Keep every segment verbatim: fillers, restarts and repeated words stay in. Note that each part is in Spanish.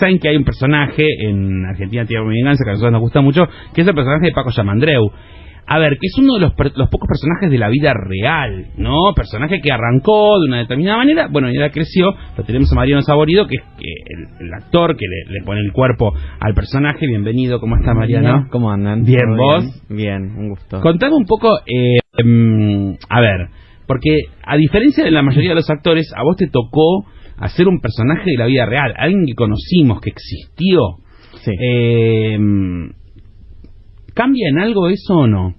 saben que hay un personaje en Argentina Tierra de Venganza que a nosotros nos gusta mucho, que es el personaje de Paco Yamandreu. A ver, que es uno de los, los pocos personajes de la vida real, ¿no? Personaje que arrancó de una determinada manera, bueno, y ahora creció. Lo tenemos a Mariano Saborido, que es que el, el actor que le, le pone el cuerpo al personaje. Bienvenido, ¿cómo estás, Mariano? Bien, ¿cómo andan? Bien, ¿vos? Bien, bien, un gusto. Contame un poco, eh, um, a ver, porque a diferencia de la mayoría de los actores, a vos te tocó hacer un personaje de la vida real, alguien que conocimos, que existió. Sí. Eh, ¿Cambia en algo eso o no?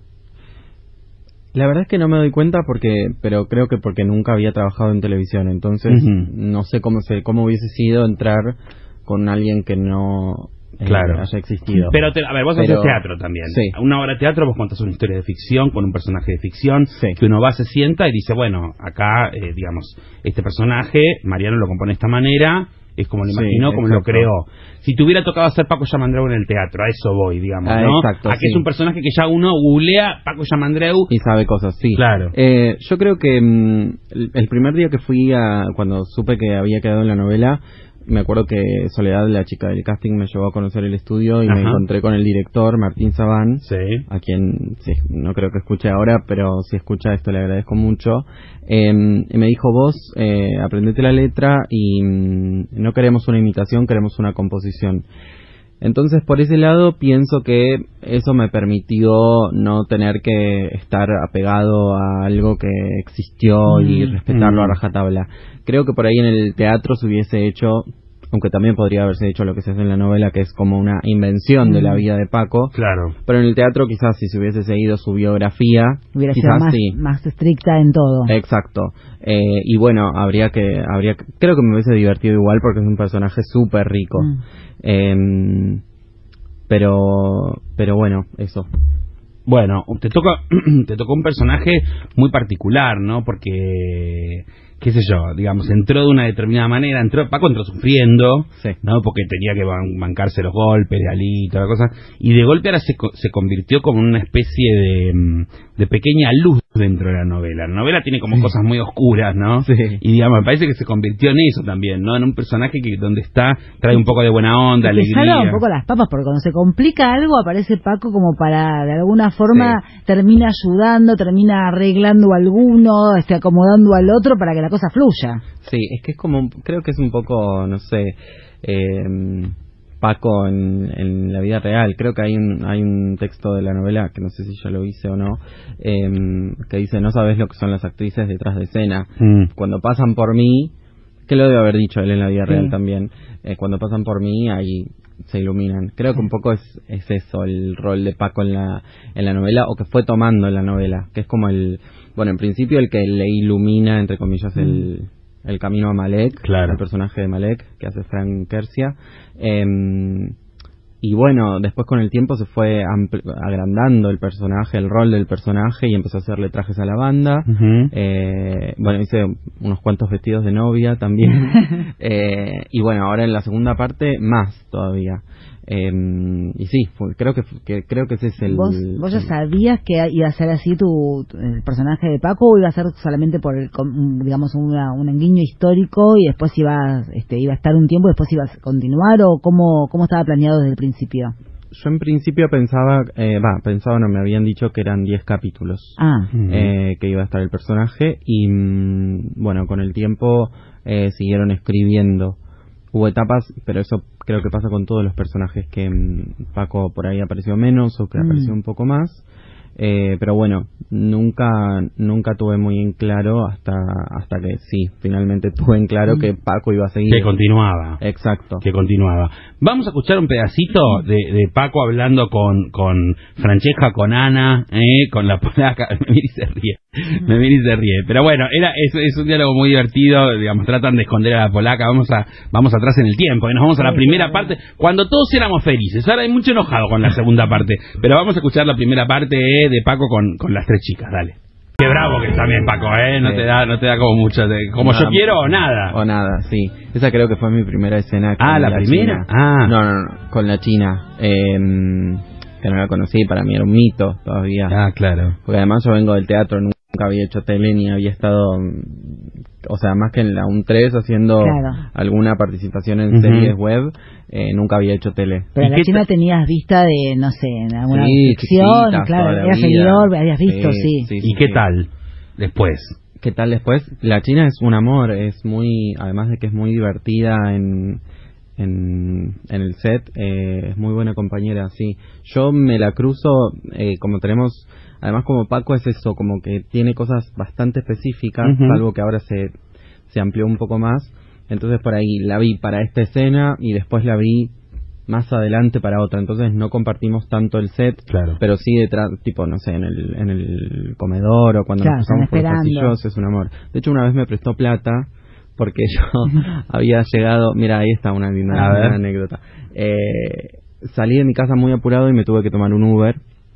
La verdad es que no me doy cuenta porque, pero creo que porque nunca había trabajado en televisión, entonces uh-huh. no sé cómo se, cómo hubiese sido entrar con alguien que no eh, claro. haya existido. Pero, te, a ver, vos pero, haces teatro también. Sí. Una obra de teatro vos contás una historia de ficción con un personaje de ficción, sí. que uno va, se sienta y dice, bueno, acá, eh, digamos, este personaje, Mariano lo compone de esta manera, es como lo imaginó, sí, como lo creó. Si te hubiera tocado hacer Paco Yamandreu en el teatro, a eso voy, digamos, ah, ¿no? Exacto, a que sí. es un personaje que ya uno googlea Paco Yamandreu y sabe cosas, sí. Claro. Eh, yo creo que mmm, el, el primer día que fui a, cuando supe que había quedado en la novela, me acuerdo que Soledad, la chica del casting, me llevó a conocer el estudio y Ajá. me encontré con el director, Martín Sabán, sí. a quien sí, no creo que escuche ahora, pero si escucha esto le agradezco mucho. Eh, y me dijo, vos eh, aprendete la letra y mm, no queremos una imitación, queremos una composición. Entonces, por ese lado, pienso que eso me permitió no tener que estar apegado a algo que existió mm. y respetarlo mm. a rajatabla. Creo que por ahí en el teatro se hubiese hecho, aunque también podría haberse hecho lo que se hace en la novela, que es como una invención mm. de la vida de Paco. Claro. Pero en el teatro quizás si se hubiese seguido su biografía, hubiera quizás sido más, sí. más estricta en todo. Exacto. Eh, y bueno, habría que, habría, creo que me hubiese divertido igual porque es un personaje súper rico. Mm. Eh, pero, pero bueno, eso. Bueno, te toca, te tocó un personaje muy particular, ¿no? Porque, qué sé yo, digamos, entró de una determinada manera, entró, Paco entró sufriendo, sí. ¿no? Porque tenía que ban bancarse los golpes de Ali y toda la cosa, y de golpe ahora se, se convirtió como en una especie de, de pequeña luz dentro de la novela. La novela tiene como sí. cosas muy oscuras, ¿no? Sí. Y digamos, me parece que se convirtió en eso también, ¿no? En un personaje que donde está trae un poco de buena onda, y que alegría. salva un poco las papas, porque cuando se complica algo aparece Paco como para, de alguna forma, sí. termina ayudando, termina arreglando a alguno, este, acomodando al otro para que la cosa fluya. Sí, es que es como, creo que es un poco, no sé, eh, Paco en, en la vida real. Creo que hay un, hay un texto de la novela, que no sé si yo lo hice o no, eh, que dice, no sabes lo que son las actrices detrás de escena. Mm. Cuando pasan por mí, que lo debe haber dicho él en la vida sí. real también, eh, cuando pasan por mí, ahí se iluminan. Creo que un poco es, es eso, el rol de Paco en la, en la novela, o que fue tomando en la novela, que es como el, bueno, en principio el que le ilumina, entre comillas, mm. el... el camino a Malek, claro. el personaje de Malek, que hace Frank Kersia. Eh, y bueno, después con el tiempo se fue agrandando el personaje, el rol del personaje, y empezó a hacerle trajes a la banda. Uh-huh. eh, bueno, hice unos cuantos vestidos de novia también. eh, y bueno, ahora en la segunda parte, más todavía. Eh, y sí, fue, creo que, que creo que ese es el... ¿Vos, vos ya sabías que iba a ser así tu, tu el personaje de Paco, o iba a ser solamente por el, digamos, una, un guiño histórico y después iba, este, iba a estar un tiempo y después iba a continuar, o cómo, cómo estaba planeado desde el principio? Yo en principio pensaba, va, eh, pensaba, no, me habían dicho que eran diez capítulos ah. eh, que iba a estar el personaje, y mmm, bueno, con el tiempo eh, siguieron escribiendo. Hubo etapas, pero eso creo que pasa con todos los personajes, que mmm, Paco por ahí apareció menos o que mm. apareció un poco más. Eh, pero bueno, nunca nunca tuve muy en claro hasta hasta que sí, finalmente tuve en claro mm. que Paco iba a seguir. Que continuaba. Exacto. Que continuaba. Vamos a escuchar un pedacito de, de Paco hablando con, con Francesca, con Ana, eh, con la polaca. Me mira y se ríe. Me mira y se ríe. Pero bueno, era es, es un diálogo muy divertido. Digamos, tratan de esconder a la polaca. Vamos a vamos atrás en el tiempo. Y nos vamos a la primera parte, cuando todos éramos felices. Ahora hay mucho enojado con la segunda parte. Pero vamos a escuchar la primera parte eh, de Paco con, con las tres chicas. Dale. Qué bravo que está bien, Paco, ¿eh? No, sí. te, da, no te da como mucho, de, como nada, yo quiero o nada. O nada, sí. Esa creo que fue mi primera escena. Ah, ¿la, la primera? China. Ah. No, no, no, con la China. Eh, que no la conocí, para mí era un mito todavía. Ah, claro. Porque además yo vengo del teatro, nunca nunca había hecho tele ni había estado, o sea, más que en la U N tres haciendo claro. alguna participación en uh-huh. series web, eh, nunca había hecho tele. Pero en la China t- tenías vista de, no sé, en alguna sí, ficción, claro, eras seguidor, habías visto, sí. sí. sí, sí ¿Y sí, qué sí. tal después? ¿Qué tal después? La China es un amor, es muy, además de que es muy divertida en... En, en el set, eh, es muy buena compañera, sí. Yo me la cruzo, eh, como tenemos, además como Paco es eso, como que tiene cosas bastante específicas, uh-huh. salvo que ahora se, se amplió un poco más. Entonces por ahí la vi para esta escena y después la vi más adelante para otra. Entonces no compartimos tanto el set, claro. pero sí detrás, tipo, no sé, en el, en el comedor o cuando claro, nos pasamos por los pasillos, es un amor. De hecho, una vez me prestó plata porque yo había llegado, mira, ahí está una linda una anécdota. Eh, salí de mi casa muy apurado y me tuve que tomar un Uber.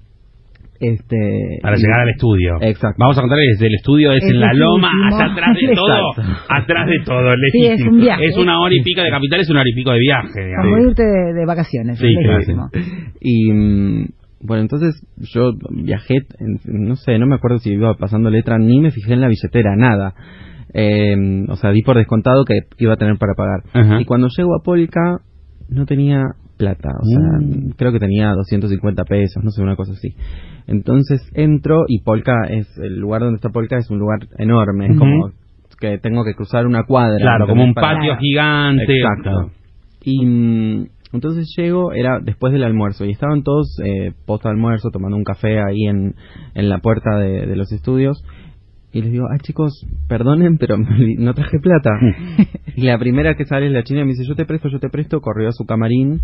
Este, para y, llegar al estudio. Exacto. Vamos a contarles, el estudio es, es en la loma, allá atrás de todo, atrás de todo, sí, es un viaje. Es una hora y pico de capital, es una hora y pico de viaje, digamos. Como irte de, de vacaciones. Sí, claro. Y bueno, entonces yo viajé, no sé, no me acuerdo si iba pasando letra, ni me fijé en la billetera, nada. Eh, o sea, di por descontado que iba a tener para pagar. Uh-huh. Y cuando llego a Polka, no tenía plata, o sea, mm. creo que tenía doscientos cincuenta pesos, no sé, una cosa así. Entonces entro y Polka es, el lugar donde está Polka es un lugar enorme, uh-huh. es como que tengo que cruzar una cuadra. Claro, como un para... patio claro. gigante. Exacto. Y mm, entonces llego, era después del almuerzo, y estaban todos eh, post almuerzo tomando un café ahí en, en la puerta de, de los estudios. Y les digo, ay chicos, perdonen, pero no traje plata. Y la primera que sale es la china y me dice, yo te presto, yo te presto. Corrió a su camarín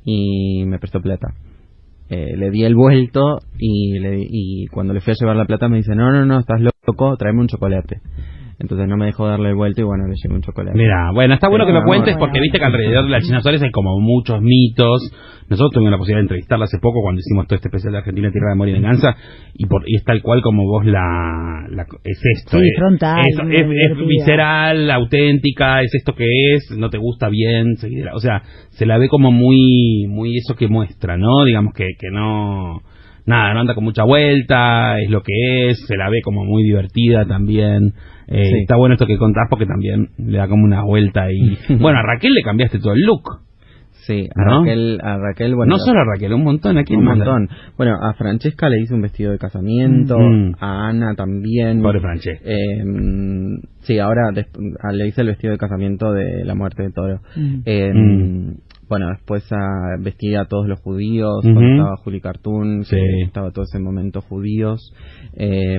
y me prestó plata. Eh, le di el vuelto y, le, y cuando le fui a llevar la plata me dice, no, no, no, estás loco, tráeme un chocolate. Entonces no me dejó darle el vuelto y bueno, le llevé un chocolate. Mira, bueno, está bueno que lo cuentes porque viste que alrededor de la China Suárez hay como muchos mitos. Nosotros tuvimos la posibilidad de entrevistarla hace poco cuando hicimos todo este especial de Argentina, Tierra de Amor y Venganza, y, por, y es tal cual como vos la... la es esto. Sí, es, frontal. Es, es, es visceral, auténtica, es esto que es, no te gusta bien, seguir, o sea, se la ve como muy muy eso que muestra, ¿no? Digamos que, que no... Nada, no anda con mucha vuelta, es lo que es, se la ve como muy divertida también. Eh, sí. Está bueno esto que contás porque también le da como una vuelta y... Bueno, a Raquel le cambiaste todo el look. Sí, a ¿no? Raquel, a Raquel, bueno... No solo a Raquel, un montón, aquí un montón. Bueno, a Francesca le hice un vestido de casamiento, mm. a Ana también. Pobre Francesca. Eh, sí, ahora le hice el vestido de casamiento de la muerte de Toro. Mm. Eh, mm. Bueno, después a, vestí a todos los judíos, uh-huh. cuando estaba Juli Cartoon, sí. que estaba todo ese momento judíos. Eh,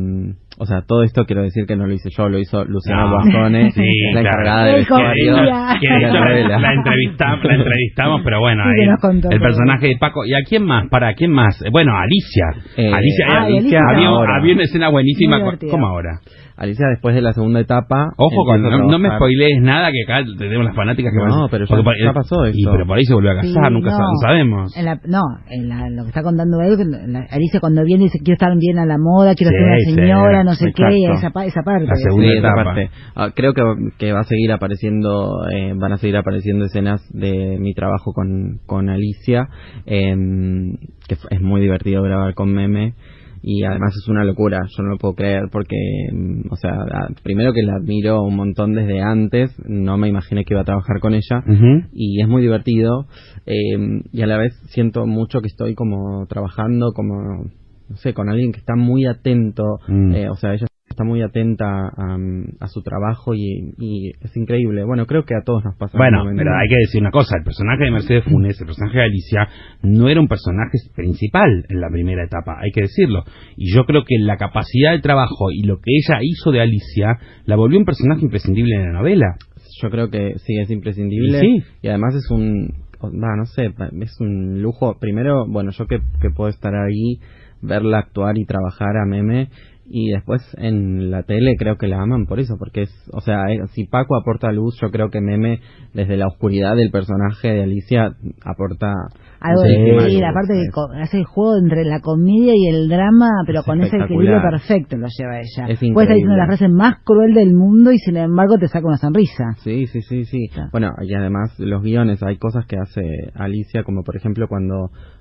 o sea, todo esto quiero decir que no lo hice yo, lo hizo Luciana no. Guasone, sí, la claro. encargada de vestuario. Que, que, la, la, entrevistamos, la entrevistamos, pero bueno, sí, ahí, contó, el personaje de Paco. ¿Y a quién más? ¿Para quién más? Bueno, Alicia. Eh, Alicia, ah, Alicia había, había una escena buenísima. ¿Cómo ahora? Alicia después de la segunda etapa... Ojo, con, no, no me spoilees nada, que acá tenemos las fanáticas que... No, van, pero ya, ya pasó eso. Y, pero por ahí se volvió a casar, sí, nunca no, sab, sabemos. En la, no, en la, lo que está contando él, la, Alicia cuando viene dice, quiero estar bien a la moda, quiero sí, ser una señora, sí, no sé exacto. qué, y esa, esa parte. La segunda sí, etapa. Parte. Ah, creo que, que va a seguir apareciendo, eh, van a seguir apareciendo escenas de mi trabajo con, con Alicia, eh, que es muy divertido grabar con Meme. Y además es una locura, yo no lo puedo creer porque, o sea, primero que la admiro un montón desde antes, no me imaginé que iba a trabajar con ella, uh-huh. y es muy divertido, eh, y a la vez siento mucho que estoy como trabajando, como, no sé, con alguien que está muy atento, mm. eh, o sea, ella está muy atenta a, a su trabajo y, y es increíble. Bueno, creo que a todos nos pasa. Bueno, pero hay que decir una cosa, el personaje de Mercedes Funes, el personaje de Alicia, no era un personaje principal en la primera etapa, hay que decirlo. Y yo creo que la capacidad de trabajo y lo que ella hizo de Alicia la volvió un personaje imprescindible en la novela. Yo creo que sí, es imprescindible. Sí. Y además es un, bah, no sé, es un lujo. Primero, bueno, yo que, que puedo estar ahí, verla actuar y trabajar a Meme, y después en la tele creo que la aman por eso, porque es, o sea, eh, si Paco aporta luz, yo creo que Meme desde la oscuridad del personaje de Alicia aporta algo de sí, la parte que hace el juego entre la comedia y el drama, pero es con ese equilibrio perfecto lo lleva ella. Es puede estar diciendo la frase más cruel del mundo y sin embargo te saca una sonrisa. Sí, sí, sí, sí. Claro. Bueno, y además los guiones, hay cosas que hace Alicia, como por ejemplo cuando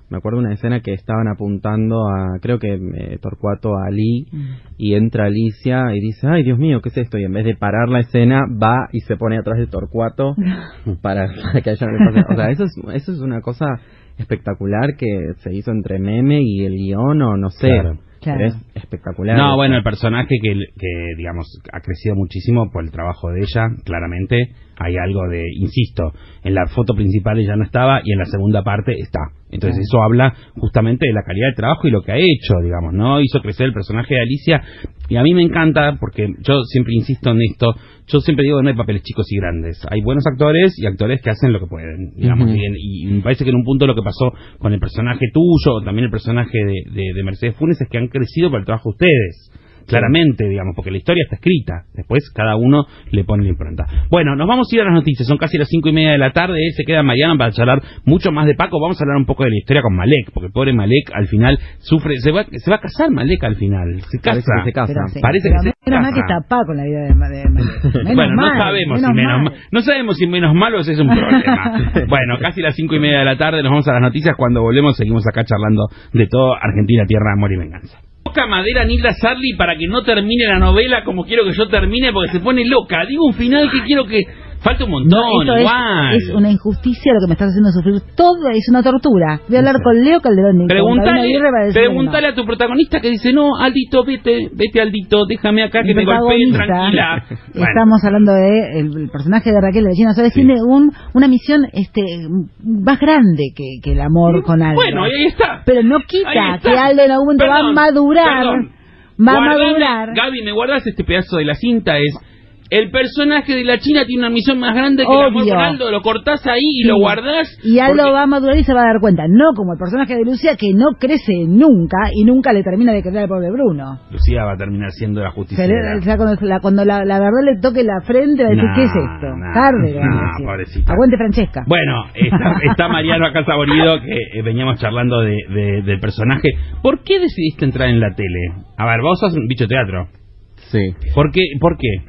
me acuerdo una escena que estaban apuntando a, creo que eh, Torcuato a Ali, mm. y entra Alicia y dice, ay Dios mío, ¿qué es esto? Y en vez de parar la escena, va y se pone atrás de Torcuato para, para que a ella no le pase. O sea, eso es, eso es una cosa espectacular que se hizo entre meme y el guión, o no sé. Claro. Claro. Pero es espectacular. No, bueno, el personaje que, que, digamos, ha crecido muchísimo por el trabajo de ella, claramente. Hay algo de, insisto, en la foto principal ella no estaba y en la segunda parte está. Entonces eso habla justamente de la calidad del trabajo y lo que ha hecho, digamos, ¿no? Hizo crecer el personaje de Alicia y a mí me encanta porque yo siempre insisto en esto, yo siempre digo que no hay papeles chicos y grandes. Hay buenos actores y actores que hacen lo que pueden, digamos, uh-huh. y, y me parece que en un punto lo que pasó con el personaje tuyo, también el personaje de, de, de Mercedes Funes, es que han crecido por el trabajo de ustedes. Claramente, digamos, porque la historia está escrita. Después cada uno le pone la impronta. Bueno, nos vamos a ir a las noticias. Son casi las cinco y media de la tarde. Se queda Mariana para charlar mucho más de Paco. Vamos a hablar un poco de la historia con Malek, porque el pobre Malek al final sufre. Se va, se va a casar Malek al final. Se casa. Parece que se casa. Sí, Parece pero que se casa. Menos mal que está Paco en la vida de, de Malek. Bueno, mal, no sabemos menos si menos mal. ma- no sabemos si menos malo es un problema. Bueno, casi las cinco y media de la tarde. Nos vamos a las noticias. Cuando volvemos seguimos acá charlando de todo Argentina, tierra, amor y venganza. Toca madera Nilda Sarli para que no termine la novela como quiero que yo termine, porque se pone loca. Digo un final que quiero que... Falta un montón, No, esto igual. es, es una injusticia lo que me estás haciendo sufrir. Todo es una tortura. Voy a hablar con Leo Calderón. y con Gabriela Aguirre para Preguntale, decirle preguntale a tu protagonista que dice, no, Aldito, vete, vete Aldito, déjame acá que Mi me golpeen, protagonista, tranquila. Bueno. Estamos hablando de el, el personaje de Raquel Bellina Suárez. Sí. Tiene un, una misión este más grande que, que el amor con Aldo. Bueno, ahí está. Pero no Ahí quita está. que Aldo en algún momento va a Perdón, madurar. perdón. Va a Guardame, madurar. Gaby, ¿me guardas este pedazo de la cinta? Es... El personaje de la China tiene una misión más grande que el amor Obvio. con Aldo. Lo cortás ahí y Sí. lo guardás. Y Aldo porque- va a madurar y se va a dar cuenta. No como el personaje de Lucía, que no crece nunca y nunca le termina de crecer al pobre Bruno. Lucía va a terminar siendo la Se justiciera. le- o sea, cuando la, cuando la, la verdad le toque la frente, va a decir, No, ¿qué es esto? no, Tarde, le van a no, decir. pobrecita. Aguante Francesca. Bueno, está, está Mariano acá Saborido, que eh, veníamos charlando de, de- del personaje. ¿Por qué decidiste entrar en la tele? A ver, vos sos un bicho de teatro. Sí. ¿Por qué? ¿Por qué?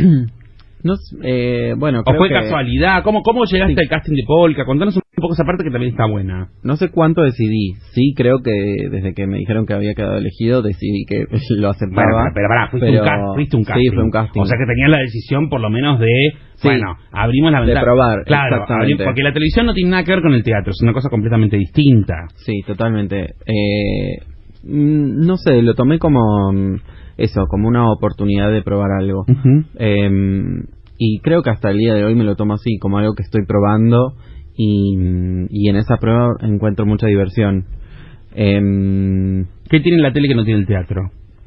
No, s- eh, bueno, ¿O creo fue que casualidad? ¿Cómo, cómo llegaste Sí. al casting de Polka? Contanos un poco esa parte que también está buena. no sé cuánto decidí. Sí, creo que desde que me dijeron que había quedado elegido, decidí que lo aceptaba. Bueno, pero, pero pará, fuiste, pero- un ca- fuiste un casting. Sí, fue un casting. O sea que tenías la decisión por lo menos de... Sí. Bueno, abrimos la De ventana. probar, Claro, exactamente. abri- porque la televisión no tiene nada que ver con el teatro, es una cosa completamente distinta. Sí, totalmente. Eh, mm, no sé, lo tomé como mm, eso, como una oportunidad de probar algo. Eh, y creo que hasta el día de hoy me lo tomo así, como algo que estoy probando y, y en esa prueba encuentro mucha diversión. Eh, ¿Qué tiene la tele que no tiene el teatro?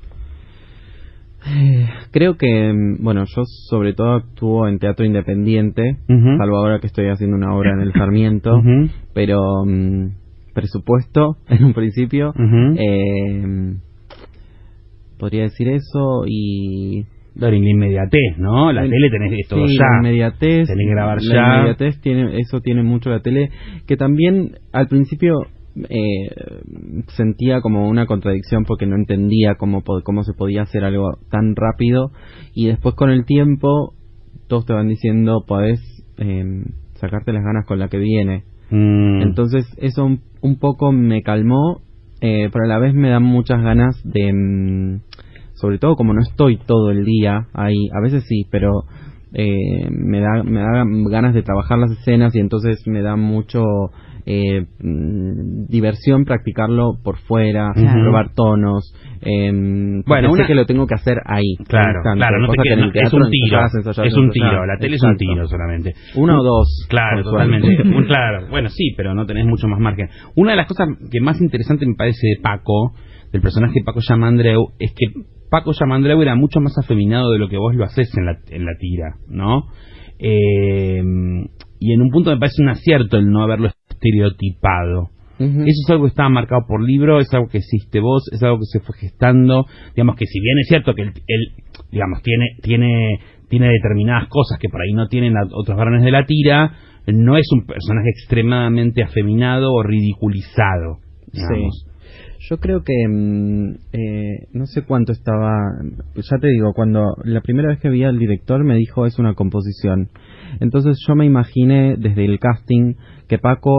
creo que, mm, bueno, yo sobre todo actúo en teatro independiente, Ujú. salvo ahora que estoy haciendo una obra en el Sarmiento, Ujú. pero mm, presupuesto en un principio. Ujú. Eh, podría decir eso y... La inmediatez, ¿no? La El- tele tenés todo sí, ya. la inmediatez, Tenés que grabar la ya. inmediatez tiene, eso tiene mucho la tele, que también al principio eh, sentía como una contradicción porque no entendía cómo, po- cómo se podía hacer algo tan rápido, y después con el tiempo todos te van diciendo podés eh, sacarte las ganas con la que viene. Mm. Entonces eso un, un poco me calmó, eh, pero a la vez me dan muchas ganas de... mm, sobre todo como no estoy todo el día ahí, a veces sí, pero eh, me da me da ganas de trabajar las escenas y entonces me da mucho eh, mm, diversión practicarlo por fuera, Claro. probar tonos, eh, Bueno, bueno, sé una- que lo tengo que hacer ahí. Claro, al instante, claro, no te cosa que queda- en el no, es teatro un tiro, ensayás, ensayás, es un ensayás. tiro, la tele es un Exacto. tiro solamente. Uno o dos. Claro, por suerte. totalmente. Un- claro, bueno, sí, pero no tenés mucho más margen. Una de las cosas que más interesante me parece de Paco, del personaje de Paco Yamandreu, es que Paco Yamandreu era mucho más afeminado de lo que vos lo haces en la, en la tira, ¿no? Eh, y en un punto me parece un acierto el no haberlo estereotipado. Ujú. Eso es algo que estaba marcado por libro, es algo que existe vos, es algo que se fue gestando. Digamos que si bien es cierto que él, él, digamos, tiene, tiene, tiene determinadas cosas que por ahí no tienen a- otros varones de la tira, no es un personaje extremadamente afeminado o ridiculizado, digamos. Sí. Yo creo que mm, eh, no sé cuánto estaba, ya te digo, cuando la primera vez que vi al director me dijo es una composición. Entonces yo me imaginé desde el casting que Paco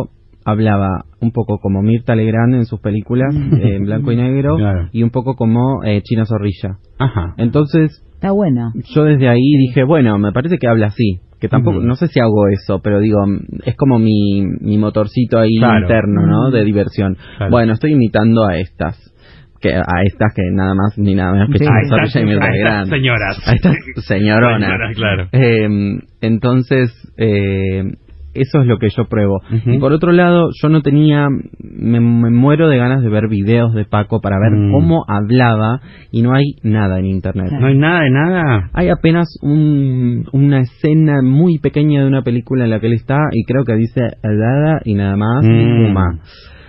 hablaba un poco como Mirta Legrand en sus películas, eh, en blanco y negro, claro. y un poco como eh, Chino Zorrilla. Ajá. Entonces, está bueno. Yo desde ahí dije, bueno, me parece que habla así. Que tampoco, uh-huh. no sé si hago eso, pero digo, es como mi, mi motorcito ahí claro. interno, ¿no? De diversión. Claro. Bueno, estoy imitando a estas. Que a estas que nada más ni nada menos que sí, Chino Zorrilla y Mirta Legrand. Señoras. A estas señoronas. Señoras, claro. Eh, entonces, eh, eso es lo que yo pruebo. Uh-huh. Y por otro lado, yo no tenía, me, me muero de ganas de ver videos de Paco para ver mm. cómo hablaba, y no hay nada en internet. ¿No hay nada de nada? Hay apenas un, una escena muy pequeña de una película en la que él está, y creo que dice Alada y nada más, mm. y Puma.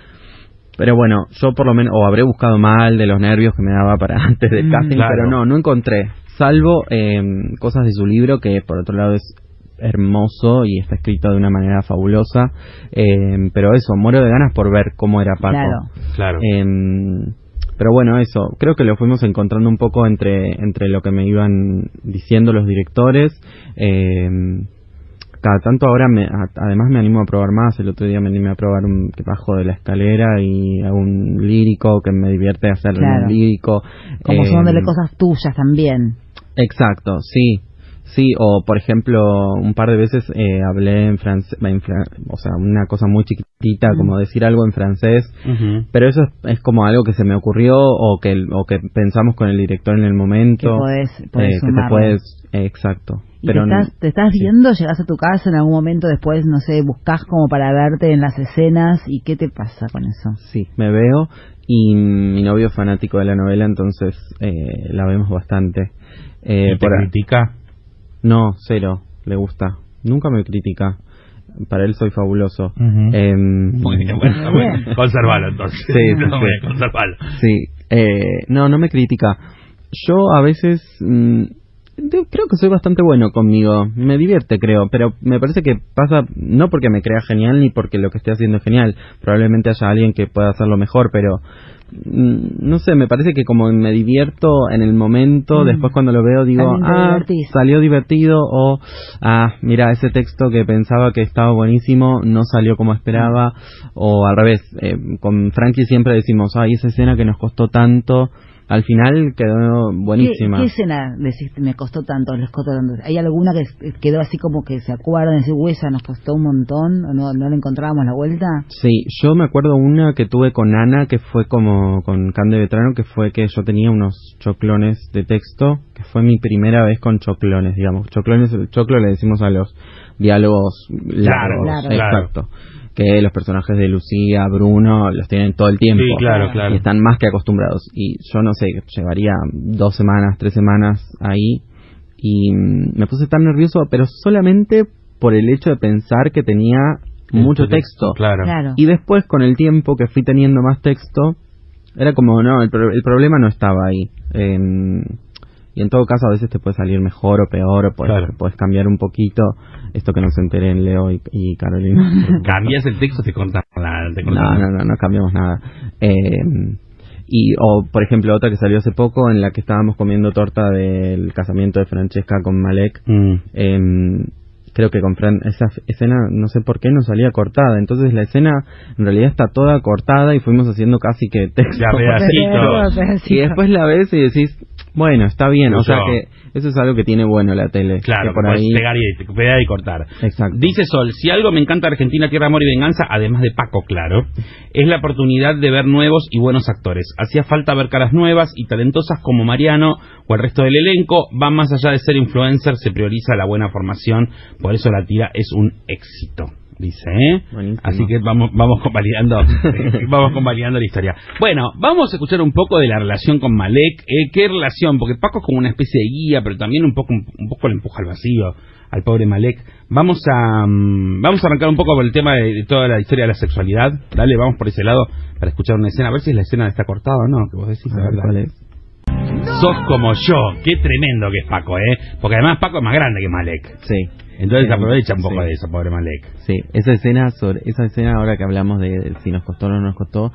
Pero bueno, yo por lo menos, o habré buscado mal de los nervios que me daba para antes del mm, casting, claro. pero no, no encontré. Salvo eh, cosas de su libro, que por otro lado es hermoso y está escrito de una manera fabulosa, eh, pero eso, muero de ganas por ver cómo era Paco. Claro, claro. Eh, pero bueno, eso, creo que lo fuimos encontrando un poco entre entre lo que me iban diciendo los directores. Eh, cada tanto ahora, me, a, además me animo a probar más. El otro día me animé a probar un que bajo de la escalera y hago un lírico que me divierte hacer claro. un lírico. Como eh, sumándole cosas tuyas también. Exacto, sí. Sí, o por ejemplo, un par de veces eh, hablé en francés, en fran o sea, una cosa muy chiquitita, mm. como decir algo en francés, uh-huh. pero eso es, es como algo que se me ocurrió o que o que pensamos con el director en el momento. Que podés, podés eh, que te puedes, eh, exacto. ¿Y pero te estás, te estás sí. viendo, llegás a tu casa en algún momento después, no sé, buscás como para verte en las escenas, y qué te pasa con eso? Sí, me veo, y mi novio es fanático de la novela, entonces eh, la vemos bastante. Eh, ¿Y te por critica? No, cero, le gusta. Nunca me critica. Para él soy fabuloso. Uh-huh. eh, Muy bien, bueno, bueno. Conservalo entonces. Sí, sí, no, sí. Bien, conservalo. Sí, eh, no, no me critica. Yo a veces mmm, creo que soy bastante bueno conmigo. Me divierte, creo, pero me parece que pasa no porque me crea genial ni porque lo que esté haciendo es genial. Probablemente haya alguien que pueda hacerlo mejor, pero no sé, me parece que como me divierto en el momento, mm. después cuando lo veo digo, ah, salió divertido, o ah, mira, ese texto que pensaba que estaba buenísimo no salió como esperaba, mm. o al revés, eh, con Frankie siempre decimos, ay, esa escena que nos costó tanto, al final quedó buenísima. ¿Qué, qué escena decís, me costó tanto, les costó tanto? ¿Hay alguna que quedó así como que se acuerdan, decir, uy, esa nos costó un montón, o no, no le encontrábamos la vuelta? Sí, yo me acuerdo una que tuve con Ana, que fue como con Cande Vetrano, que fue que yo tenía unos choclones de texto, que fue mi primera vez con choclones, digamos. Choclones, choclo le decimos a los diálogos largos, claro, claro, exacto. Que los personajes de Lucía, Bruno, los tienen todo el tiempo. Sí, claro, claro. Y están más que acostumbrados. Y yo no sé, llevaría dos semanas, tres semanas ahí. Y me puse tan nervioso, pero solamente por el hecho de pensar que tenía sí, mucho texto. texto. Claro. claro. Y después, con el tiempo que fui teniendo más texto, era como, no, el, pro el problema no estaba ahí. Eh, y en todo caso, a veces te puede salir mejor o peor, o puedes, claro. puedes cambiar un poquito. Esto que nos enteré en Leo y, y Carolina. ¿Cambias el texto? Te cortan la... Te cortan no, no, no, no cambiamos nada. Eh, y, o, por ejemplo, otra que salió hace poco, en la que estábamos comiendo torta del casamiento de Francesca con Malek. Mm. Eh, creo que con Fran, esa escena, no sé por qué, no salía cortada. Entonces la escena, en realidad, está toda cortada y fuimos haciendo casi que texto. Ya, pedacito. Y después la ves y decís, bueno, está bien, o sea que eso es algo que tiene bueno la tele. Claro, que por ahí ahí pegar y, pegar y cortar. Exacto. Dice Sol, si algo me encanta de Argentina, Tierra, Amor y Venganza, además de Paco, claro, es la oportunidad de ver nuevos y buenos actores. Hacía falta ver caras nuevas y talentosas como Mariano o el resto del elenco. Va más allá de ser influencer, se prioriza la buena formación, por eso la tira es un éxito. Dice, ¿eh? Buenísimo. Así que vamos vamos convalidando vamos convalidando la historia. Bueno, vamos a escuchar un poco de la relación con Malek. Eh, ¿Qué relación? Porque Paco es como una especie de guía, pero también un poco un poco le empuja al vacío al pobre Malek. Vamos a um, vamos a arrancar un poco por el tema de, de toda la historia de la sexualidad. Dale, vamos por ese lado para escuchar una escena. A ver si la escena está cortada o no, que vos decís, la verdad. Vale. Sos como yo. Qué tremendo que es Paco, ¿eh? Porque además Paco es más grande que Malek. Sí. Entonces aprovecha un poco sí. de eso, pobre Malek. Sí, esa escena, sobre esa escena ahora que hablamos de, de si nos costó o no nos costó,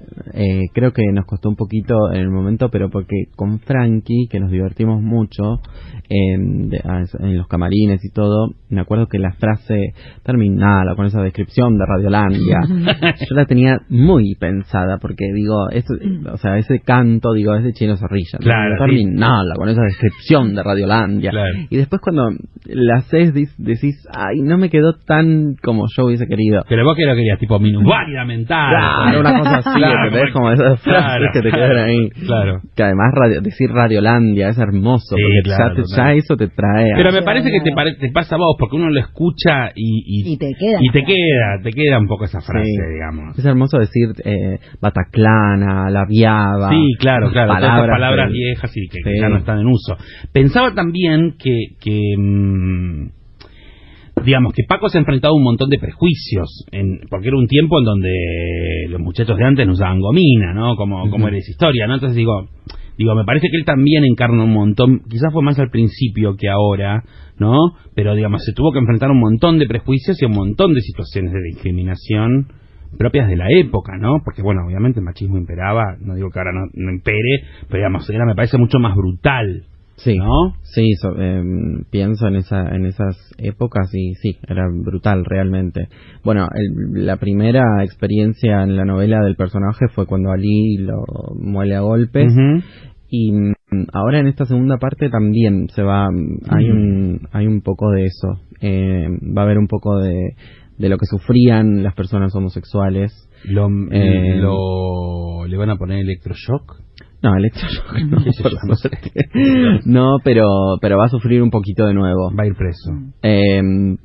eh, creo que nos costó un poquito en el momento, pero porque con Frankie, que nos divertimos mucho en, de, en los camarines y todo, me acuerdo que la frase terminala con esa descripción de Radiolandia, yo la tenía muy pensada, porque digo, eso, o sea, ese canto, digo, es de Chino Zorrilla, claro, terminala sí. con esa descripción de Radiolandia, claro. Y después cuando la haces decís, ay, no me quedó tan como yo hubiese querido. Pero vos que lo querías, tipo minusválida mental. Claro, una cosa así, claro, que ves como esas frases claro, que te quedan ahí. Claro. Que además radio, decir Radiolandia es hermoso, sí, porque claro, ya, te, ya eso te trae. Pero me parece que te, pare, te pasa a vos, porque uno lo escucha y, y, y te queda. Y te queda, te queda un poco esa frase, sí. digamos. Es hermoso decir eh, Bataclana, La Viaba. Sí, claro, claro. Palabras, todas esas palabras que, viejas y que, sí. que ya no están en uso. Pensaba también que... que mmm, digamos que Paco se ha enfrentado a un montón de prejuicios, en, porque era un tiempo en donde los muchachos de antes no usaban gomina, ¿no? Como, uh-huh. como era esa historia, ¿no? Entonces digo, digo, me parece que él también encarna un montón, quizás fue más al principio que ahora, ¿no? Pero digamos, se tuvo que enfrentar a un montón de prejuicios y a un montón de situaciones de discriminación propias de la época, ¿no? Porque bueno, obviamente el machismo imperaba, no digo que ahora no, no impere, pero digamos, era, me parece mucho más brutal. Sí, ¿no? Sí, so, eh, pienso en esa en esas épocas y sí, era brutal realmente. Bueno, el, la primera experiencia en la novela del personaje fue cuando Ali lo muele a golpes uh-huh. y mm, ahora en esta segunda parte también se va, uh-huh. hay un hay un poco de eso, eh, va a haber un poco de de lo que sufrían las personas homosexuales. Lo, eh, lo le van a poner electroshock. No, electroshock no, no, no, pero pero va a sufrir un poquito de nuevo. Va a ir preso. Eh,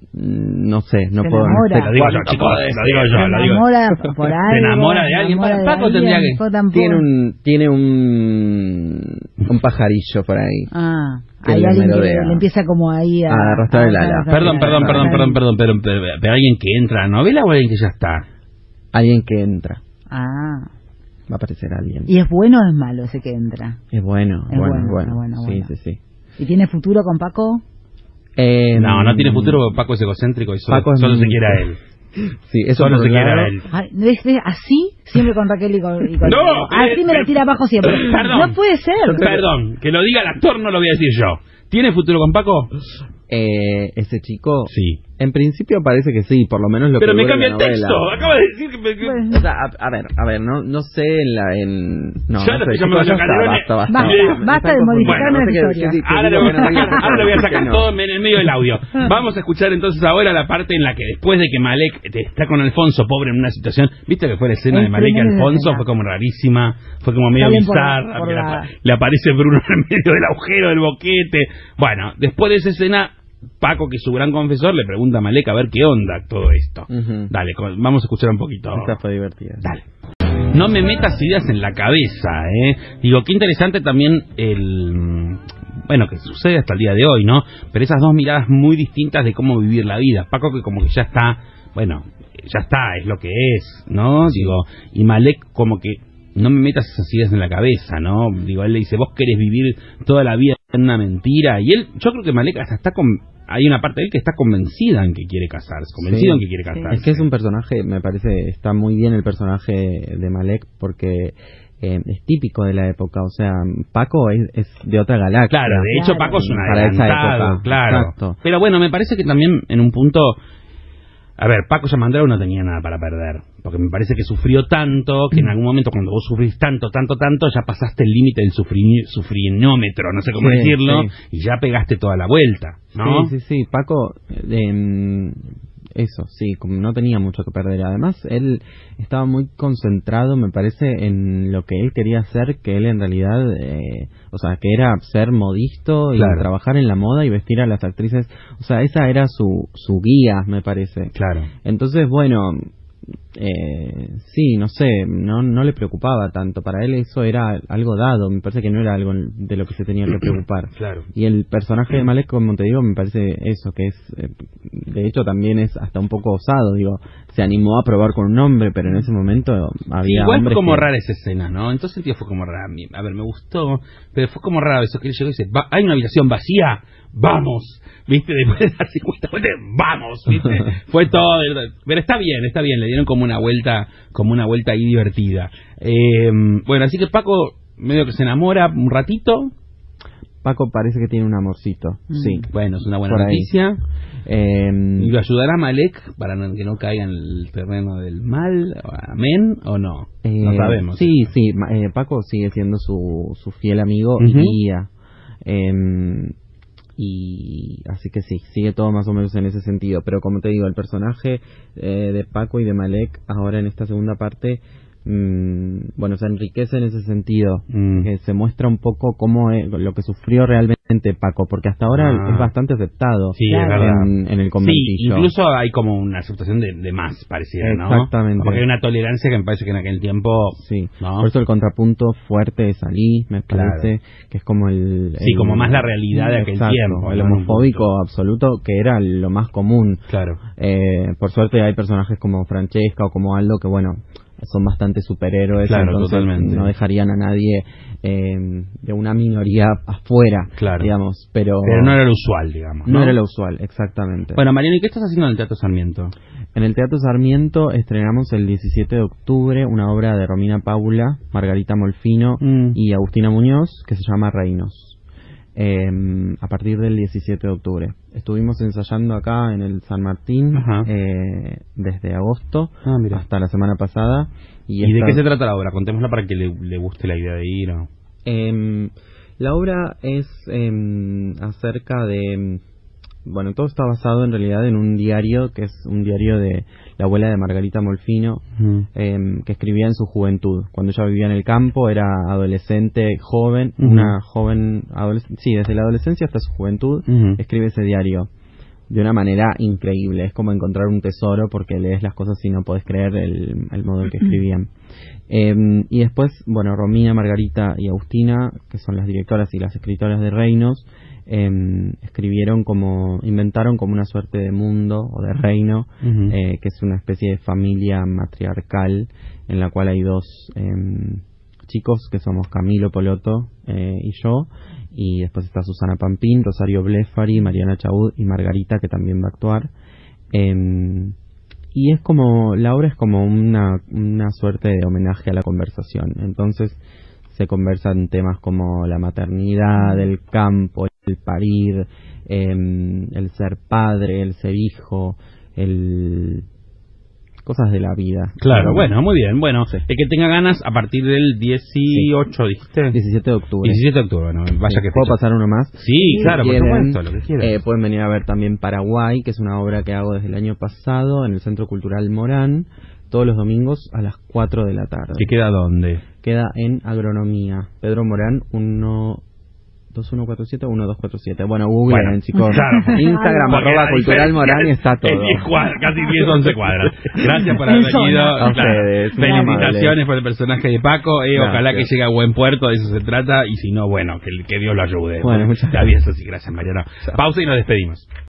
no sé, no se puedo... Enamora. Lo digo yo, chicos, lo digo yo. Se lo digo. enamora por algo. Se enamora de alguien. Enamora Paco de tendría alguien, que... Tiene un, tiene un, un pajarillo por ahí. Ah. Hay alguien que le, le empieza como ahí a... A arrastrar el ala. Perdón, perdón, perdón, perdón, perdón, pero, pero, pero, pero alguien que entra a la novela o alguien que ya está. Alguien que entra. Ah. Va a aparecer alguien. ¿Y es bueno o es malo ese que entra? Es bueno, es bueno, bueno, bueno. bueno, sí, bueno. sí, sí. ¿Y tiene futuro con Paco? Eh, no, no tiene futuro porque Paco es egocéntrico y solo, Paco es solo muy... se quiere a él. Sí, eso solo se quiere a él. Ay, ¿ves, ves? Así, siempre con Raquel y con... Y con no, así me la tira abajo siempre. Perdón. No puede ser. Perdón, que lo diga el actor no lo voy a decir yo. ¿Tiene futuro con Paco? Eh, ese chico... Sí. En principio parece que sí, por lo menos lo pero que me cambia el texto, acaba de decir que... Me... Bueno. O sea, a, a ver, a ver, no no sé en la... En... No, ya no lo sé, llamo ya basta, basta, basta, basta, basta, basta de modificarme bueno, la no historia. Que, que, ahora, lo voy a sacar, ahora lo voy a sacar no. todo en el medio del audio. Vamos a escuchar entonces ahora la parte en la que después de que Malek está con Alfonso, pobre en una situación, viste que fue la escena de Malek y Alfonso, fue como rarísima, fue como medio Salen bizarra, por, por la... le aparece Bruno en medio del agujero del boquete. Bueno, después de esa escena, Paco, que es su gran confesor, le pregunta a Malek a ver qué onda todo esto. Uh-huh. Dale, vamos a escuchar un poquito. Esta fue divertida. Dale. No me metas ideas en la cabeza, ¿eh? Digo, qué interesante también el... Bueno, que sucede hasta el día de hoy, ¿no? Pero esas dos miradas muy distintas de cómo vivir la vida. Paco que como que ya está, bueno, ya está, es lo que es, ¿no? Sí. Digo, y Malek como que no me metas esas ideas en la cabeza, ¿no? Digo, él le dice, vos querés vivir toda la vida en una mentira. Y él, yo creo que Malek hasta está con... Hay una parte de él que está convencida en que quiere casarse, convencido sí, en que quiere casarse. Es que es un personaje, me parece, está muy bien el personaje de Malek porque eh, es típico de la época, o sea, Paco es, es de otra galaxia. Claro, de hecho claro. Paco es un para esa época, claro. Exacto. Pero bueno, me parece que también en un punto... A ver, Paco Yamandrau no tenía nada para perder, porque me parece que sufrió tanto, que en algún momento cuando vos sufrís tanto, tanto, tanto, ya pasaste el límite del sufri- sufrinómetro, no sé cómo sí, decirlo, sí. y ya pegaste toda la vuelta, ¿no? Sí, sí, sí, Paco, eh, eso, sí, como no tenía mucho que perder. Además, él estaba muy concentrado, me parece, en lo que él quería hacer, que él en realidad, eh, o sea, que era ser modisto y claro. trabajar en la moda y vestir a las actrices. O sea, esa era su, su guía, me parece. Claro. Entonces, bueno... Eh, sí, no sé, no no le preocupaba tanto. Para él eso era algo dado, me parece que no era algo de lo que se tenía que preocupar. Claro. Y el personaje de Malek, como te digo, me parece eso, que es, eh, de hecho también es hasta un poco osado, digo, se animó a probar con un hombre, pero en ese momento había igual fue como que... rara esa escena, ¿no? Entonces el tío fue como rara. A ver, me gustó, pero fue como raro eso que él llegó y dice, hay una habitación vacía, vamos, viste, después de darse cuenta, vamos, viste, fue todo, pero está bien, está bien, le dieron como una vuelta, como una vuelta ahí divertida. Eh, bueno, así que Paco medio que se enamora un ratito. Paco parece que tiene un amorcito, mm. sí. Bueno, es una buena noticia. Eh, ¿Y lo ayudará Malek para que no caiga en el terreno del mal? ¿Amén o no? Eh, no sabemos. Sí, eso. sí, eh, Paco sigue siendo su, su fiel amigo uh-huh. y guía. Eh, y así que sí, sigue todo más o menos en ese sentido. Pero como te digo, el personaje eh, de Paco y de Malek ahora en esta segunda parte... Mm, bueno, se enriquece en ese sentido, mm. que se muestra un poco cómo es, lo que sufrió realmente Paco, porque hasta ahora ah. es bastante aceptado sí, claro. en, en el conventillo. Sí, incluso hay como una aceptación de, de más, pareciera, ¿no? Exactamente. Porque hay una tolerancia que me parece que en aquel tiempo... Sí, ¿no? Por eso el contrapunto fuerte es Ali, me parece, claro. que es como el... Sí, el, como más la realidad de aquel exacto, tiempo. El homofóbico absoluto, que era lo más común. Claro. Eh, por suerte hay personajes como Francesca o como Aldo que, bueno... son bastante superhéroes, claro, entonces totalmente. No dejarían a nadie eh, de una minoría afuera, claro. digamos, pero... Pero no era lo usual, digamos. No, no era lo usual, exactamente. Bueno, Mariano, ¿y qué estás haciendo en el Teatro Sarmiento? En el Teatro Sarmiento estrenamos el diecisiete de octubre una obra de Romina Paula, Margarita Molfino mm. y Agustina Muñoz, que se llama Reinos. Eh, a partir del diecisiete de octubre. Estuvimos ensayando acá en el San Martín eh, desde agosto ah, hasta la semana pasada. ¿Y, ¿Y esta... de qué se trata la obra? Contémosla para que le, le guste la idea de ir. ¿O? Eh, la obra es eh, acerca de... Bueno, todo está basado en realidad en un diario, que es un diario de la abuela de Margarita Molfino, uh-huh. eh, que escribía en su juventud. Cuando ella vivía en el campo, era adolescente, joven, uh-huh. una joven, adolescente, sí, desde la adolescencia hasta su juventud, uh-huh. escribe ese diario de una manera increíble. Es como encontrar un tesoro porque lees las cosas y no podés creer el, el modo en que escribían. Eh, y después, bueno, Romina, Margarita y Agustina, que son las directoras y las escritoras de Reinos, Eh, escribieron como, inventaron como una suerte de mundo o de reino, uh-huh. eh, que es una especie de familia matriarcal en la cual hay dos eh, chicos que somos Camilo Poloto eh, y yo, y después está Susana Pampín, Rosario Blefari, Mariana Chaud y Margarita, que también va a actuar. Eh, y es como, la obra es como una, una suerte de homenaje a la conversación. Entonces se conversan temas como la maternidad, el campo, el parir, eh, el ser padre, el ser hijo, el cosas de la vida. Claro, bueno, muy bien. Bueno, sí. El que tenga ganas a partir del dieciocho, sí. ¿Dijiste? diecisiete de octubre. diecisiete de octubre, bueno, vaya sí. que ¿Puedo fecha? pasar uno más? Sí, sí claro, quieren, por supuesto, lo que quieras. Eh, pueden venir a ver también Paraguay, que es una obra que hago desde el año pasado en el Centro Cultural Morán, todos los domingos a las cuatro de la tarde. ¿Y queda dónde? Queda en Agronomía. Pedro Morán, uno... dos uno cuatro siete o uno dos cuatro siete. Bueno, Google, bueno, chicos. Claro. Instagram, arroba Cultural Morán y está todo. diez cuadras, casi diez, once cuadras. Gracias por haber venido. A ustedes. Claro. Felicitaciones por el personaje de Paco. Eh, ojalá que llegue a buen puerto, de eso se trata. Y si no, bueno, que, que Dios lo ayude. Bueno, muchas gracias. Está bien, eso sí. Gracias, Mariano. Pausa y nos despedimos.